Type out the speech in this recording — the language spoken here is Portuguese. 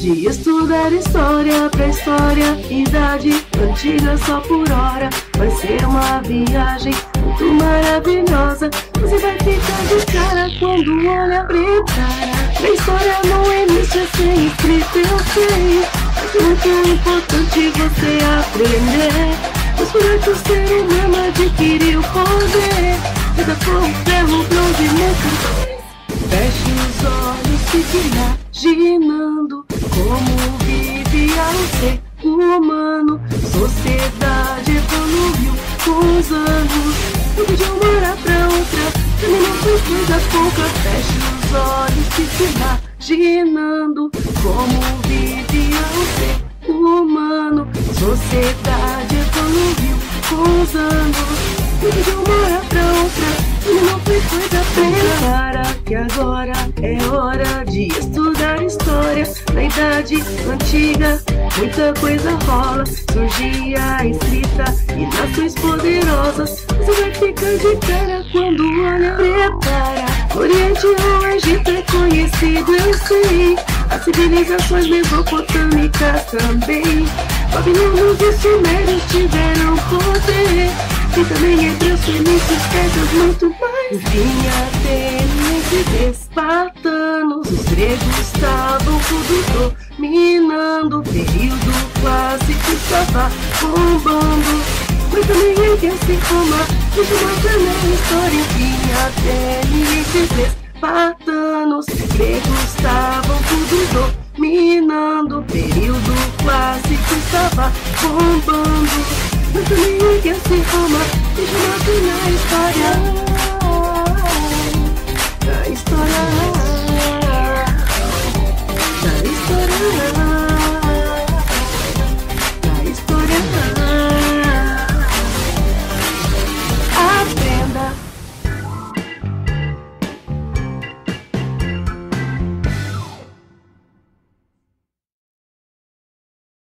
de estudar história, pré-história, idade antiga só por hora. Vai ser uma viagem muito maravilhosa. Você vai ficar de cara quando o olho prepara. Pré-história não existe sem escrito, eu sei. É muito importante você aprender. Pois durante o ser humano adquiriu poder. Vida, fogo, ferro, bronze, muito. Feche os olhos, fique imaginando como vivia o ser humano. Sociedade evoluiu com os anos. Tudo de uma hora pra outra, terminou com coisa pouca. Feche os olhos, fique imaginando como vivia o ser humano. Sociedade evoluiu com os anos. Tudo de uma hora pra outra, terminou com coisa pouca. Para que agora é hora de estudar história. Na idade antiga muita coisa rola. Surgia a escrita e nações poderosas. Você vai ficar de cara quando olha. Prepara. Oriente ou Egito é conhecido, eu sei. As civilizações mesopotâmicas também. Babilônios e sumérios tiveram poder. E também hebreus, fenícios, persas, muito mais. Vinha atenienses, espartanos. Os gregos estavam tudo dominando. O período clássico estava bombando. Mas também em Grécia e Roma, deixa uma grande história. Vinha atenienses, espartanos. Os gregos estavam tudo dominando. O período clássico estava bombando. Mas também em Grécia e Roma, deixa uma grande história.